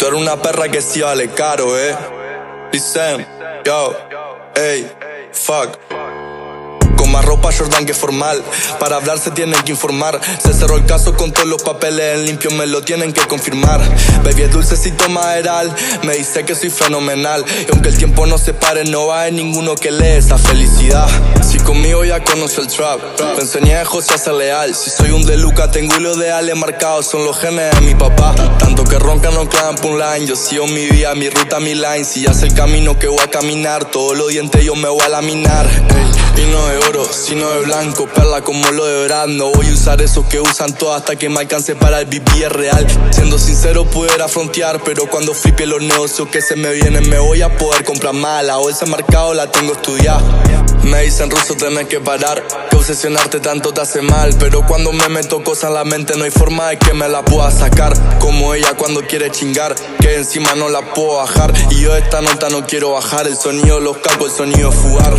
Tú eres una perra que sí vale caro, Listen, yo, ey, fuck. Con más ropa Jordan que formal. Para hablar se tienen que informar. Se cerró el caso con todos los papeles en limpio, me lo tienen que confirmar. Baby es dulcecito maderal, me dice que soy fenomenal. Y aunque el tiempo no se pare, no va a haber ninguno que lee esa felicidad. Si conmigo ya conoce el trap, te enseñé a José a ser leal. Si soy un de Luca, tengo hilos de Ale marcados, son los genes de mi papá. Tanto que roncan no clavan por un line. Yo sigo mi vía, mi ruta, mi line. Si ya sé el camino que voy a caminar, todos los dientes yo me voy a laminar. Y no de oro, sino de blanco, perla como lo de Brad. No voy a usar esos que usan todo hasta que me alcance para el BB real. Siendo sincero pudiera frontear, pero cuando flipie los negocios que se me vienen me voy a poder comprar más. La bolsa marcado la tengo estudiada. Me dicen ruso tenés que parar, que obsesionarte tanto te hace mal. Pero cuando me meto cosas en la mente no hay forma de que me la pueda sacar. Como ella cuando quiere chingar, que encima no la puedo bajar. Y yo esta nota no quiero bajar, el sonido los caco, el sonido fugar.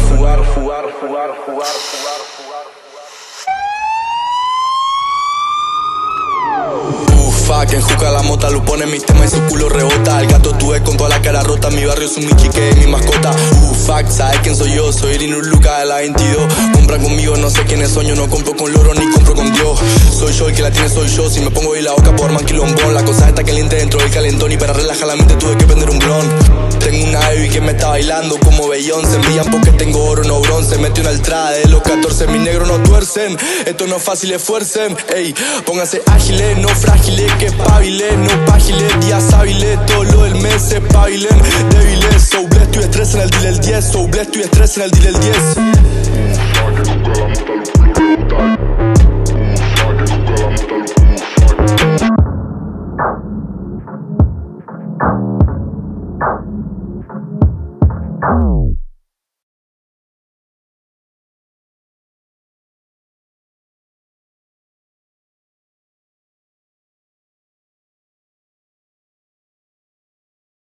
Que enjuca la mota, lo pone en mis temas y su culo rebota. El gato tuve con toda la cara rota, mi barrio es un Mickey que es mi mascota. Fuck, ¿sabes quién soy yo? Soy Irino Luca de la 22. Compran conmigo, no sé quién es soy yo. No compro con loro ni compro con Dios. Soy yo, el que la tiene soy yo. Si me pongo ahí la boca puedo armar quilombón. La cosa está caliente dentro del calentón y para relajar la mente tuve que prender un blon. Tengo una baby que me está bailando como Beyoncé. Envían porque tengo oro, no bronce. Metí una entrada de los 14, mis negros no tuercen. Esto no es fácil, esfuercen. Ey, pónganse ágiles, no frágiles. Que espabilen, no págiles, días hábiles. Todo lo del mes se espabilen. Débiles, so blessed, tu estrés en el deal el 10. So blessed, tu estrés en el deal el 10. Oh.